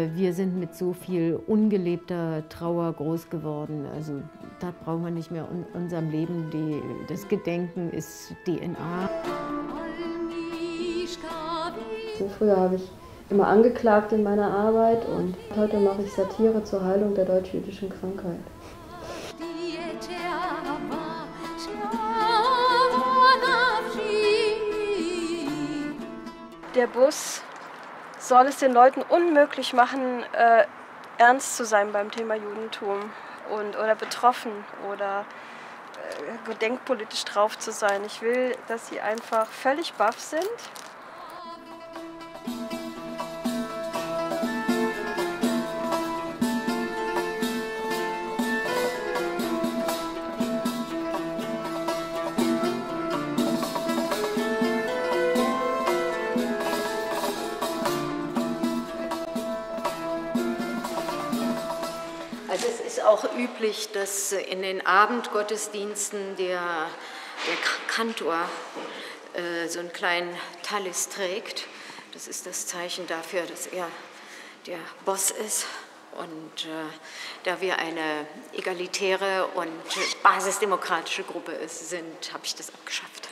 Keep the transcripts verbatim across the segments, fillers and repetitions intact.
wir sind mit so viel ungelebter Trauer groß geworden. Also da brauchen wir nicht mehr in unserem Leben. Die, das Gedenken ist D N A. Früher habe ich immer angeklagt in meiner Arbeit und heute mache ich Satire zur Heilung der deutsch-jüdischen Krankheit. Der Bus soll es den Leuten unmöglich machen, äh, ernst zu sein beim Thema Judentum und, oder betroffen oder äh, gedenkpolitisch drauf zu sein. Ich will, dass sie einfach völlig baff sind. Also es ist auch üblich, dass in den Abendgottesdiensten der, der Kantor äh, so einen kleinen Talis trägt. Das ist das Zeichen dafür, dass er der Boss ist. Und äh, da wir eine egalitäre und basisdemokratische Gruppe ist, sind, habe ich das abgeschafft.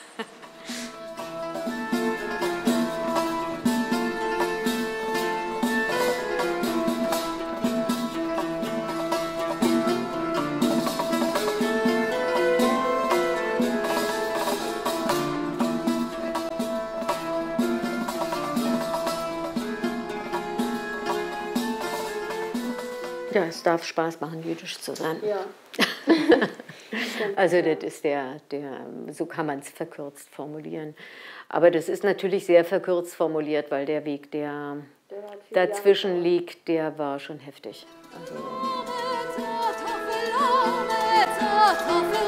Ja, es darf Spaß machen, jüdisch zu sein. Ja. Also das ist der, der, so kann man es verkürzt formulieren. Aber das ist natürlich sehr verkürzt formuliert, weil der Weg, der, der dazwischen liegt, der war schon heftig. Also